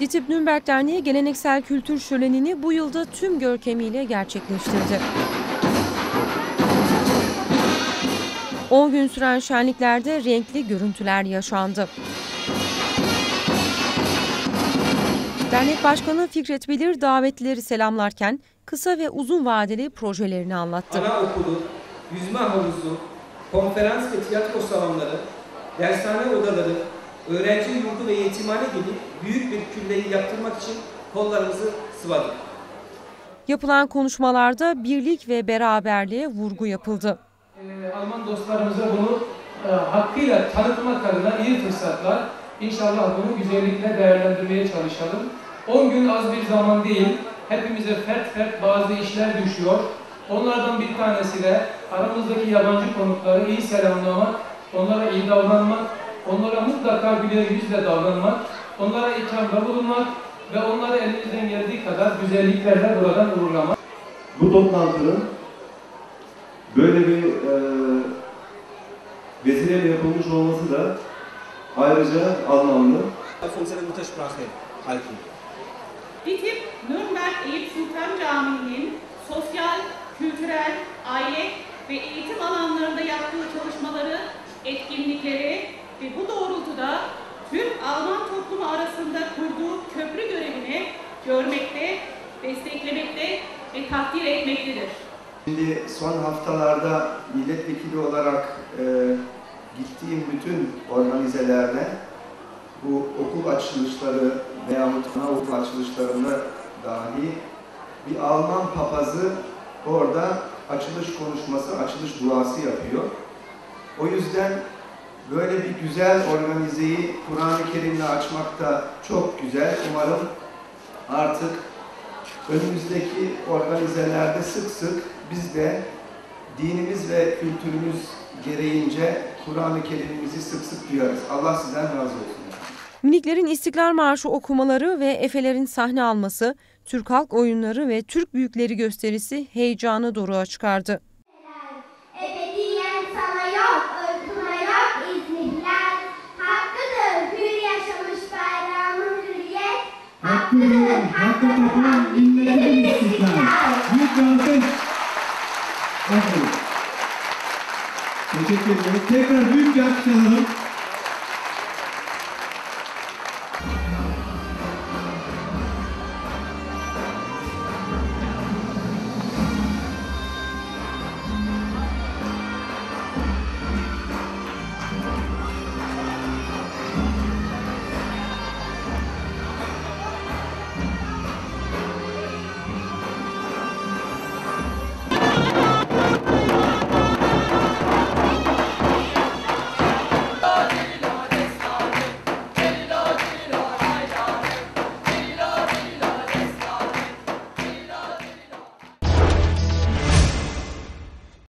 DİTİB Nürnberg Derneği geleneksel kültür şölenini bu yılda tüm görkemiyle gerçekleştirdi. 10 gün süren şenliklerde renkli görüntüler yaşandı. Dernek Başkanı Fikret Bilir davetlileri selamlarken kısa ve uzun vadeli projelerini anlattı. Anaokulu, yüzme havuzu, konferans ve tiyatro salonları, dershane odaları, öğrenci yurdu ve yetimhane gibi büyük bir külleyi yaptırmak için kollarımızı sıvadık. Yapılan konuşmalarda birlik ve beraberliğe vurgu yapıldı. Alman dostlarımıza bunu hakkıyla tanıtmak adına iyi fırsatlar. İnşallah bunu güzellikle değerlendirmeye çalışalım. 10 gün az bir zaman değil, hepimize fert bazı işler düşüyor. Onlardan bir tanesi de aramızdaki yabancı konukları iyi selamlamak, onlara iyi davranmak, onlara mutlaka güler yüzle davranmak, onlara ikramda bulunmak ve onları elimizden geldiği kadar güzelliklerle buradan uğurlamak. Bu toplantının böyle bir vesileyle yapılmış olması da ayrıca anlamlı. DİTİB Nürnberg Eyüp Sultan Camii'nin sosyal, kültürel, aile ve eğitim alanlarında yaptığı çalışmaları, etkinlikleri ve bu doğrultuda tüm Alman toplumu arasında kurduğu köprü görevini görmekte, desteklemekte ve takdir etmektedir. Şimdi son haftalarda milletvekili olarak gittiğim bütün organizelerde bu okul açılışları veyahut anaokul açılışlarında dahi bir Alman papazı orada açılış konuşması, açılış duası yapıyor. O yüzden böyle bir güzel organizeyi Kur'an-ı Kerim'le açmak da çok güzel. Umarım artık önümüzdeki organizelerde sık sık biz de dinimiz ve kültürümüz gereğince Kur'an-ı Kerim'imizi sık sık duyarız. Allah sizden razı olsun. Miniklerin İstiklal Marşı okumaları ve efelerin sahne alması, Türk halk oyunları ve Türk büyükleri gösterisi heyecanı doruğa çıkardı. Ebediyen sana yok, ırkına yok İzmirler. Hakkıdır hür yaşamış bayrağımın hürriyet. Hakkıdır hakkı tapan milletin istiklal. Büyük bir alkış. Teşekkür ederim. Tekrar büyük bir alkış alalım.